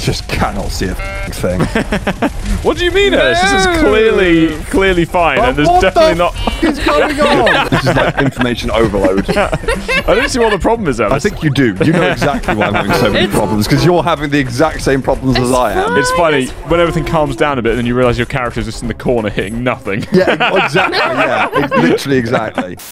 just cannot see a thing. What do you mean, Ernest? This is clearly fine, and there's definitely not. What is going on? This is like information overload. I don't see what the problem is, Ernest. I think you do. You know exactly why I'm having so many problems, because you're having the exact same problems as I am. It's funny when everything calms down a bit, and then you realise your character's just in the corner hitting nothing. Yeah, exactly. Yeah, literally exactly.